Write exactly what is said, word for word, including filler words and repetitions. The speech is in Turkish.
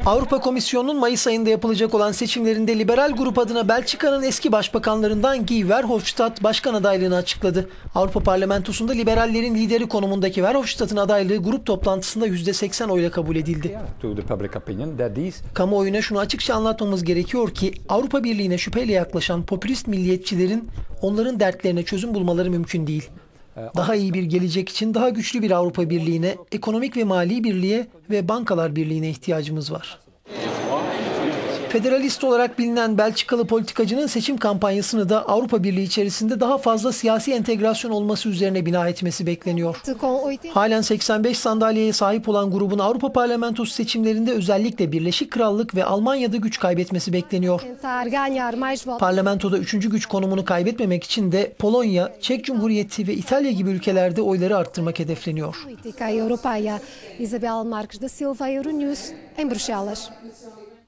Avrupa Komisyonu'nun Mayıs ayında yapılacak olan seçimlerinde liberal grup adına Belçika'nın eski başbakanlarından Guy Verhofstadt başkan adaylığını açıkladı. Avrupa Parlamentosu'nda liberallerin lideri konumundaki Verhofstadt'ın adaylığı grup toplantısında yüzde seksen oyla kabul edildi. Kamuoyuna şunu açıkça anlatmamız gerekiyor ki Avrupa Birliği'ne şüpheyle yaklaşan popülist milliyetçilerin onların dertlerine çözüm bulmaları mümkün değil. Daha iyi bir gelecek için daha güçlü bir Avrupa Birliği'ne, ekonomik ve mali birliğe ve bankalar birliğine ihtiyacımız var. Federalist olarak bilinen Belçikalı politikacının seçim kampanyasını da Avrupa Birliği içerisinde daha fazla siyasi entegrasyon olması üzerine bina etmesi bekleniyor. Halen seksen beş sandalyeye sahip olan grubun Avrupa Parlamentosu seçimlerinde özellikle Birleşik Krallık ve Almanya'da güç kaybetmesi bekleniyor. Parlamentoda üçüncü güç konumunu kaybetmemek için de Polonya, Çek Cumhuriyeti ve İtalya gibi ülkelerde oyları arttırmak hedefleniyor. Isabel Marques da Silva, Euronews, em Bruxelas.